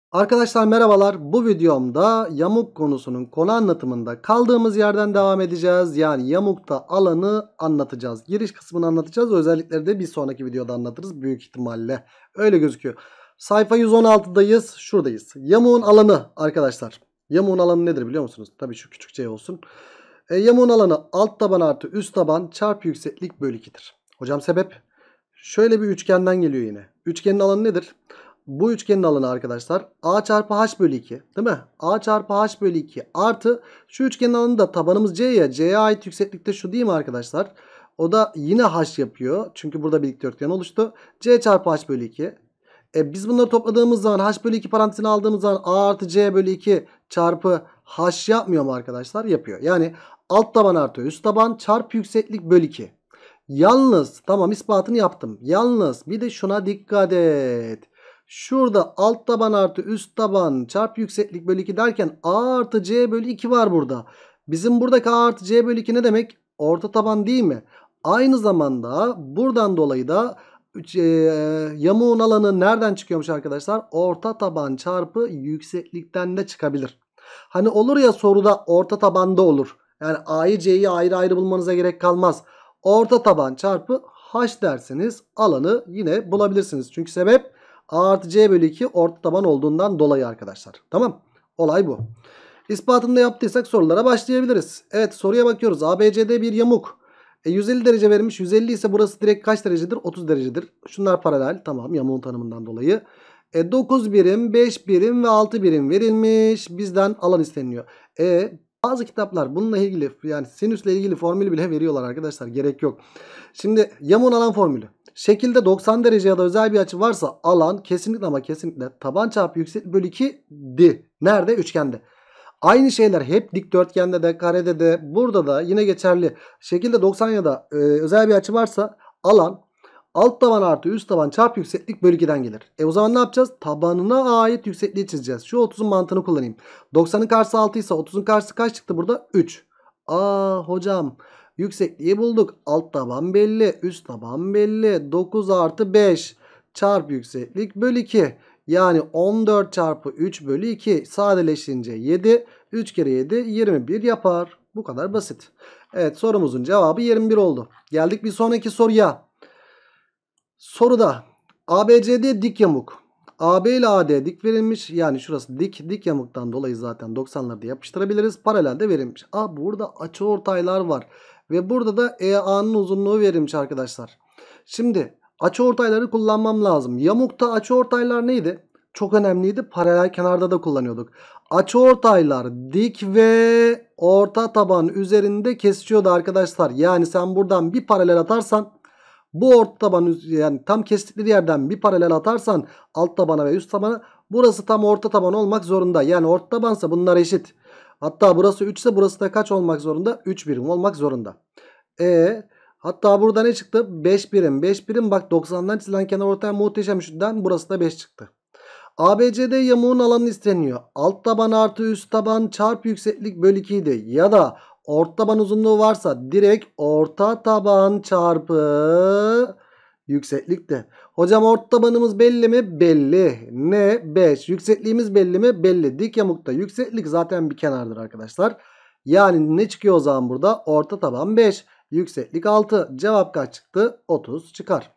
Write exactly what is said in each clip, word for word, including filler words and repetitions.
Arkadaşlar merhabalar. Bu videomda yamuk konusunun konu anlatımında kaldığımız yerden devam edeceğiz. Yani yamukta alanı anlatacağız. Giriş kısmını anlatacağız. Özellikleri de bir sonraki videoda anlatırız büyük ihtimalle. Öyle gözüküyor. Sayfa yüz on altıdayız. Şuradayız. Yamuğun alanı arkadaşlar. Yamuğun alanı nedir biliyor musunuz? Tabii şu küçük şey olsun. E, yamuğun alanı alt taban artı üst taban çarpı yükseklik bölü ikidir. Hocam sebep? Şöyle bir üçgenden geliyor yine. Üçgenin alanı nedir? Bu üçgenin alanı arkadaşlar A çarpı H bölü iki değil mi? A çarpı H bölü iki artı şu üçgenin alanı da tabanımız C ya. C'ye ait yükseklikte şu değil mi arkadaşlar? O da yine H yapıyor. Çünkü burada bir dikdörtgen oluştu. C çarpı H bölü iki. E biz bunları topladığımız zaman H bölü iki parantezine aldığımız zaman A artı C bölü iki çarpı H yapmıyor mu arkadaşlar? Yapıyor. Yani alt taban artı üst taban çarpı yükseklik bölü iki. Yalnız tamam ispatını yaptım. Yalnız bir de şuna dikkat et. Şurada alt taban artı üst taban çarpı yükseklik bölü iki derken A artı C bölü iki var burada. Bizim buradaki A artı C bölü iki ne demek? Orta taban değil mi? Aynı zamanda buradan dolayı da e, yamuğun alanı nereden çıkıyormuş arkadaşlar? Orta taban çarpı yükseklikten de çıkabilir. Hani olur ya soruda orta tabanda olur. Yani A'yı C'yi ayrı ayrı bulmanıza gerek kalmaz. Orta taban çarpı H derseniz alanı yine bulabilirsiniz. Çünkü sebep A artı C bölü iki orta taban olduğundan dolayı arkadaşlar. Tamam. Olay bu. İspatını da yaptıysak sorulara başlayabiliriz. Evet soruya bakıyoruz. A B C'de bir yamuk. E, yüz elli derece verilmiş. yüz elli ise burası direkt kaç derecedir? otuz derecedir. Şunlar paralel. Tamam yamuğun tanımından dolayı. E, dokuz birim, beş birim ve altı birim verilmiş. Bizden alan isteniyor. E bazı kitaplar bununla ilgili yani sinüsle ilgili formülü bile veriyorlar arkadaşlar. Gerek yok. Şimdi yamuğun alan formülü. Şekilde doksan derece ya da özel bir açı varsa alan kesinlikle ama kesinlikle taban çarpı yükseklik bölü iki'di. Nerede? Üçgende. Aynı şeyler hep dikdörtgende de karede de burada da yine geçerli. Şekilde doksan ya da e, özel bir açı varsa alan alt taban artı üst taban çarpı yükseklik bölü iki'den gelir. E o zaman ne yapacağız? Tabanına ait yüksekliği çizeceğiz. Şu otuzun mantığını kullanayım. doksanın karşısı altı ise otuzun karşısı kaç çıktı burada? üç. Aa hocam yüksekliği bulduk. Alt taban belli. Üst taban belli. dokuz artı beş çarpı yükseklik bölü iki. Yani on dört çarpı üç bölü iki sadeleşince yedi. üç kere yedi yirmi bir yapar. Bu kadar basit. Evet sorumuzun cevabı yirmi bir oldu. Geldik bir sonraki soruya. Soruda A B C D dik yamuk. A B ile A D dik verilmiş. Yani şurası dik. Dik yamuktan dolayı zaten doksanları da yapıştırabiliriz. Paralelde verilmiş. Aa burada açıortaylar var. Ve burada da E A'nın uzunluğu verilmiş arkadaşlar. Şimdi açıortayları kullanmam lazım. Yamukta açıortaylar neydi? Çok önemliydi. Paralel kenarda da kullanıyorduk. Açıortaylar dik ve orta taban üzerinde kesişiyordu arkadaşlar. Yani sen buradan bir paralel atarsan bu orta taban yani tam kestikleri yerden bir paralel atarsan alt tabana ve üst tabana burası tam orta taban olmak zorunda. Yani orta tabansa bunlar eşit. Hatta burası üç ise burası da kaç olmak zorunda? üç birim olmak zorunda. E hatta burada ne çıktı? beş birim. beş birim bak doksandan çizilen kenar ortaya muhteşem üçlüden burası da beş çıktı. A B C D yamuğun alanı isteniyor. Alt taban artı üst taban çarpı yükseklik bölü iki idi. Ya da orta taban uzunluğu varsa direkt orta taban çarpı yükseklik de. Hocam orta tabanımız belli mi? Belli. Ne? beş. Yüksekliğimiz belli mi? Belli. Dik yamukta yükseklik zaten bir kenardır arkadaşlar. Yani ne çıkıyor o zaman burada? Orta taban beş. Yükseklik altı. Cevap kaç çıktı? otuz çıkar.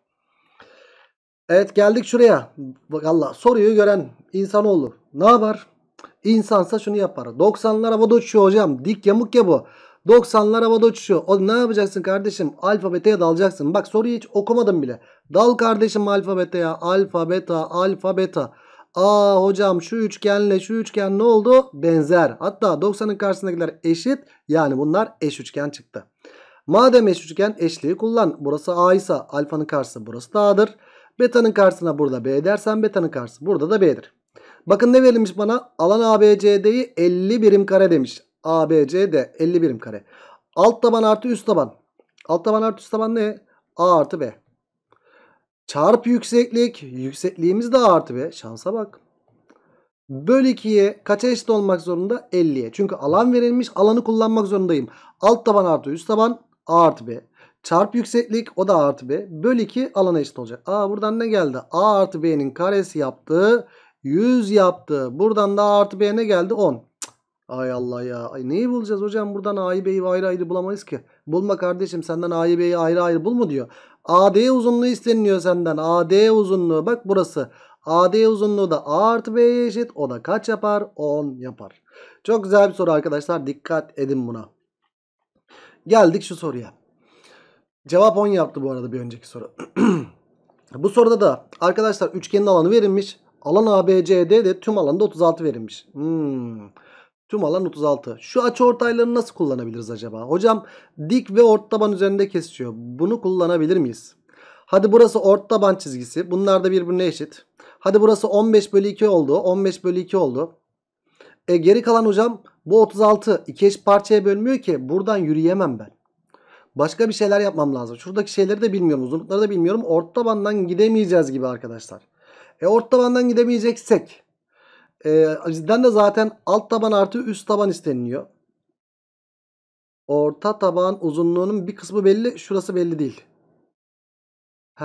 Evet geldik şuraya. Valla soruyu gören insanoğlu ne yapar? İnsansa şunu yapar. doksanlar havada uçuyor hocam. Dik yamuk ya bu. doksanlar havada uçuyor. O ne yapacaksın kardeşim? Alfabeteye dalacaksın. Bak soruyu hiç okumadım bile. Dal kardeşim alfabeteye. Alfa beta alfa beta. Aa hocam şu üçgenle şu üçgen ne oldu? Benzer. Hatta doksanın karşısındakiler eşit. Yani bunlar eş üçgen çıktı. Madem eş üçgen eşliği kullan. Burası A ise alfanın karşısı burası da A'dır. Beta'nın karşısına burada B dersen beta'nın karşısı burada da B'dir. Bakın ne verilmiş bana? Alan A B C D'yi elli birim kare demiş. A B C D elli birim kare. Alt taban artı üst taban. Alt taban artı üst taban ne? A artı B. Çarpı yükseklik. Yüksekliğimiz de A artı B. Şansa bak. Böl ikiye kaça eşit olmak zorunda? elliye. Çünkü alan verilmiş. Alanı kullanmak zorundayım. Alt taban artı üst taban A artı B. Çarpı yükseklik o da A artı B. Böl iki alana eşit olacak. Aa buradan ne geldi? A artı B'nin karesi yaptı. yüz yaptı. Buradan da A artı B ne geldi? on. Cık. Ay Allah ya. Ay neyi bulacağız hocam? Buradan A'yı B'yi ayrı ayrı bulamayız ki. Bulma kardeşim, senden A'yı B'yi ayrı ayrı bul mu diyor. A D uzunluğu isteniyor senden. A D uzunluğu bak burası. A D uzunluğu da A artı B'ye eşit. O da kaç yapar? on yapar. Çok güzel bir soru arkadaşlar. Dikkat edin buna. Geldik şu soruya. Cevap on yaptı bu arada bir önceki soru. Bu soruda da arkadaşlar üçgenin alanı verilmiş. Alan A B C D de tüm alanda otuz altı verilmiş. Hmm. Tüm alan otuz altı. Şu açıortayları nasıl kullanabiliriz acaba? Hocam dik ve ortaban üzerinde kesişiyor. Bunu kullanabilir miyiz? Hadi burası ortaban çizgisi. Bunlar da birbirine eşit. Hadi burası on beş bölü iki oldu. on beş bölü iki oldu. E geri kalan hocam bu otuz altı iki eşit parçaya bölmüyor ki. Buradan yürüyemem ben. Başka bir şeyler yapmam lazım. Şuradaki şeyleri de bilmiyorum. Uzunlukları da bilmiyorum. Ortabandan gidemeyeceğiz gibi arkadaşlar. E ortabandan gidemeyeceksek. E, bizden de zaten alt taban artı üst taban isteniliyor. Orta taban uzunluğunun bir kısmı belli. Şurası belli değil. He,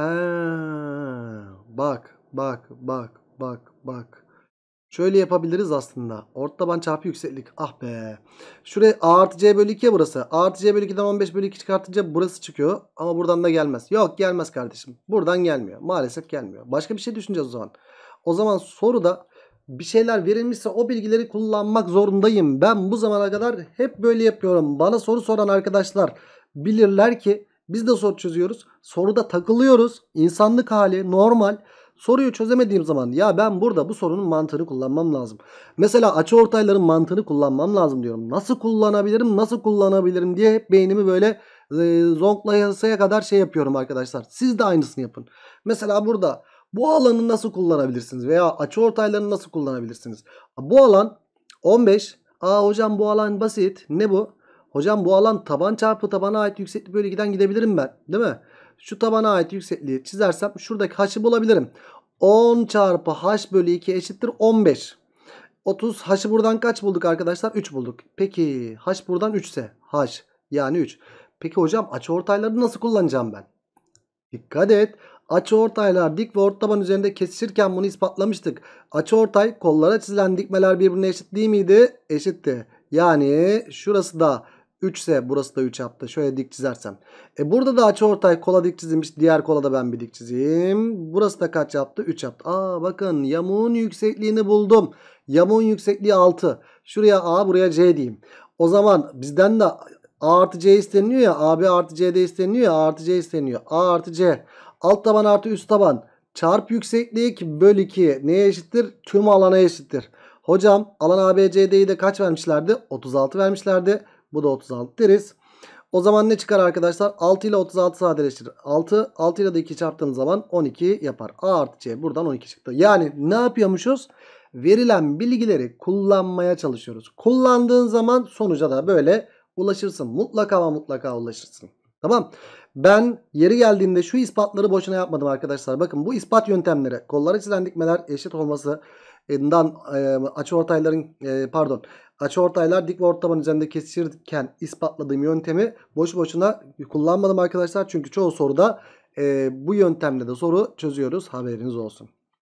bak bak bak bak bak. Şöyle yapabiliriz aslında. Orta taban çarpı yükseklik. Ah be. Şuraya A artı C bölü iki burası. A artı C bölü ikiden on beş bölü iki çıkartınca burası çıkıyor. Ama buradan da gelmez. Yok gelmez kardeşim. Buradan gelmiyor. Maalesef gelmiyor. Başka bir şey düşüneceğiz o zaman. O zaman soruda bir şeyler verilmişse o bilgileri kullanmak zorundayım. Ben bu zamana kadar hep böyle yapıyorum. Bana soru soran arkadaşlar bilirler ki biz de soru çözüyoruz. Soruda takılıyoruz. İnsanlık hali normal. Soruyu çözemediğim zaman ya ben burada bu sorunun mantığını kullanmam lazım. Mesela açıortayların mantığını kullanmam lazım diyorum. Nasıl kullanabilirim, nasıl kullanabilirim diye hep beynimi böyle e, zonklayasaya kadar şey yapıyorum arkadaşlar. Siz de aynısını yapın. Mesela burada bu alanı nasıl kullanabilirsiniz veya açıortaylarını nasıl kullanabilirsiniz? Bu alan on beş. Aa hocam bu alan basit. Ne bu? Hocam bu alan taban çarpı tabana ait yükseklik bölü ikiden gidebilirim ben. Değil mi? Şu tabana ait yüksekliği çizersem şuradaki h'ı bulabilirim. on çarpı h bölü iki eşittir on beş. otuz. H'ı buradan kaç bulduk arkadaşlar? üç bulduk. Peki h buradan üç ise h yani üç. Peki hocam açıortayları nasıl kullanacağım ben? Dikkat et. Açıortaylar dik ve ortaban üzerinde kesişirken bunu ispatlamıştık. Açıortay kollara çizilen dikmeler birbirine eşit değil miydi? Eşitti. Yani şurası da üç ise burası da üç yaptı. Şöyle dik çizersem. E burada da açıortay kola dik çizilmiş. Diğer kola da ben bir dik çizeyim. Burası da kaç yaptı? üç yaptı. Aa bakın yamuğun yüksekliğini buldum. Yamuğun yüksekliği altı. Şuraya A buraya C diyeyim. O zaman bizden de A artı C isteniyor ya. A B artı C'de isteniyor ya. A artı C isteniyor. A artı C. Alt taban artı üst taban. Çarp yükseklik bölü iki. Neye eşittir? Tüm alana eşittir. Hocam alan A B C D'yi de kaç vermişlerdi? otuz altı vermişlerdi. Bu da otuz altı deriz. O zaman ne çıkar arkadaşlar? altı ile otuz altı sadeleştirir. altı. altı ile de iki çarptığım zaman on iki yapar. A artı C buradan on iki çıktı. Yani ne yapıyormuşuz? Verilen bilgileri kullanmaya çalışıyoruz. Kullandığın zaman sonuca da böyle ulaşırsın. Mutlaka ama mutlaka ulaşırsın. Tamam. Ben yeri geldiğinde şu ispatları boşuna yapmadım arkadaşlar. Bakın bu ispat yöntemleri kollara çizilen dikmeler eşit olması dan e, açıortayların e, pardon açıortaylar dik ve ortaban üzerinde kesişirken ispatladığım yöntemi boş boşuna kullanmadım arkadaşlar. Çünkü çoğu soruda e, bu yöntemle de soru çözüyoruz. Haberiniz olsun.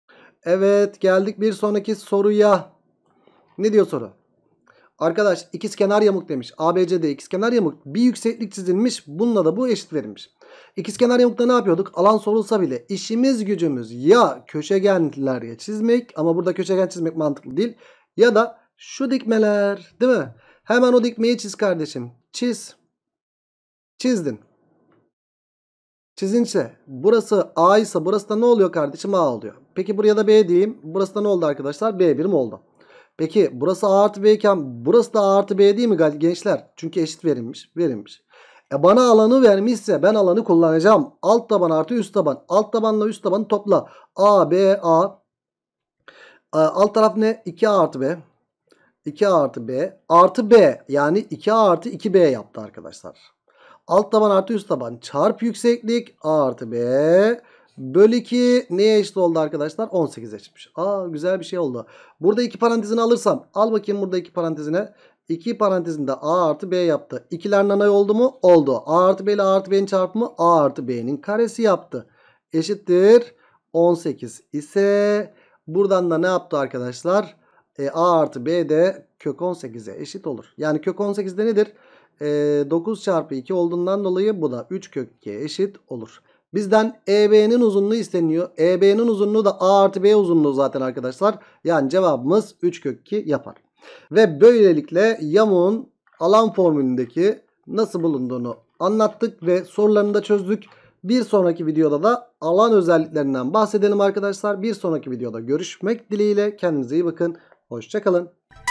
Evet geldik bir sonraki soruya. Ne diyor soru? Arkadaş ikizkenar yamuk demiş. A B C D ikizkenar yamuk. Bir yükseklik çizilmiş. Bununla da bu eşit verilmiş. İkizkenar yamukta ne yapıyorduk? Alan sorulsa bile işimiz gücümüz ya köşegenler çizmek, ama burada köşegen çizmek mantıklı değil. Ya da şu dikmeler, değil mi? Hemen o dikmeyi çiz kardeşim. Çiz. Çizdin. Çizince burası A ise burası da ne oluyor kardeşim? A oluyor. Peki buraya da B diyeyim. Burası da ne oldu arkadaşlar? B birim oldu. Peki burası A artı B iken burası da A artı B değil mi gençler? Çünkü eşit verilmiş. Verilmiş. E bana alanı vermişse ben alanı kullanacağım. Alt taban artı üst taban. Alt tabanla üst tabanı topla. A, B, A. Alt taraf ne? iki A artı B. iki A artı B. Artı B. Yani iki A artı iki B yaptı arkadaşlar. Alt taban artı üst taban. Çarp yükseklik. A artı B. Bölü iki neye eşit oldu arkadaşlar? on sekize eşitmiş. Aa güzel bir şey oldu. Burada iki parantezini alırsam. Al bakayım burada iki parantezine. iki parantezinde A artı B yaptı. İkiler nanay oldu mu? Oldu. A artı B ile A artı B'nin çarpımı A artı B'nin karesi yaptı. Eşittir. on sekiz ise Buradan da ne yaptı arkadaşlar? E, A artı B de kök on sekize eşit olur. Yani kök on sekiz de nedir? E, dokuz çarpı iki olduğundan dolayı bu da üç kök ikiye eşit olur. Bizden E B'nin uzunluğu isteniyor. E B'nin uzunluğu da A artı B uzunluğu zaten arkadaşlar. Yani cevabımız üç kök iki yapar. Ve böylelikle yamuğun alan formülündeki nasıl bulunduğunu anlattık ve sorularını da çözdük. Bir sonraki videoda da alan özelliklerinden bahsedelim arkadaşlar. Bir sonraki videoda görüşmek dileğiyle. Kendinize iyi bakın. Hoşça kalın.